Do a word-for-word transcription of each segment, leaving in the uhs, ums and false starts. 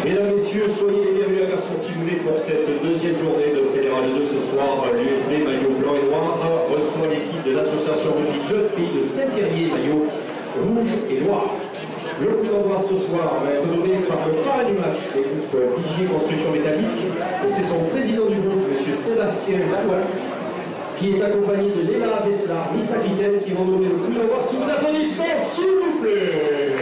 Mesdames, Messieurs, soyez les bienvenus à Gaston si vous voulez pour cette deuxième journée de Fédéral deux ce soir. L'U S B maillot blanc et noir reçoit l'équipe de l'association rugby Club Pays de Saint-Thierry, maillot rouge et noir. Le coup d'envoi ce soir va être donné par le parrain du match, le groupe Vigier Construction Métallique, et c'est son président du groupe, M. Sébastien Valois, qui est accompagné de Léla Veslar, Miss Aquitaine, qui vont donner le coup d'envoi sous vos applaudissements, s'il vous plaît.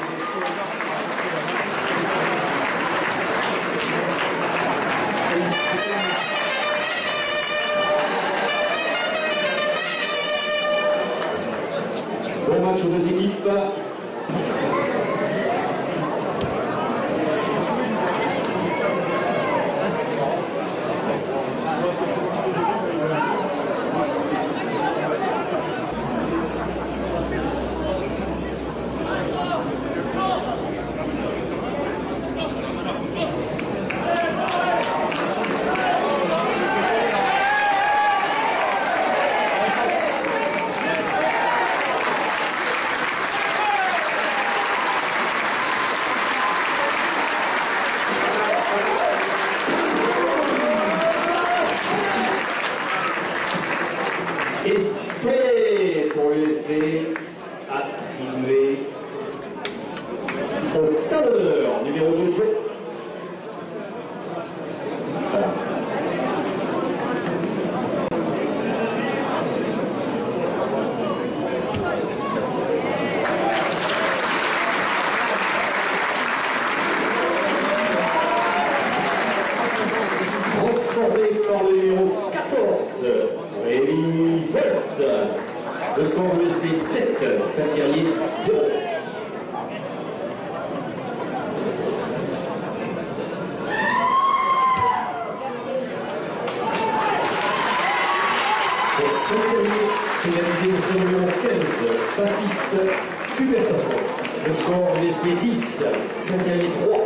Bon match aux deux équipes. Et c'est pour l'U S B attribué au tas d'honneur, numéro deux, Joe. Voilà. Transformé par le numéro quatorze. Rémi Volt. Le score U S B sept, Saint-Thierry zéro. Pour Saint-Thierry, pénalité de son numéro quinze, Baptiste Cubertoff. Le score U S B dix, Saint-Thierry trois.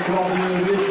victoire de l'U S B.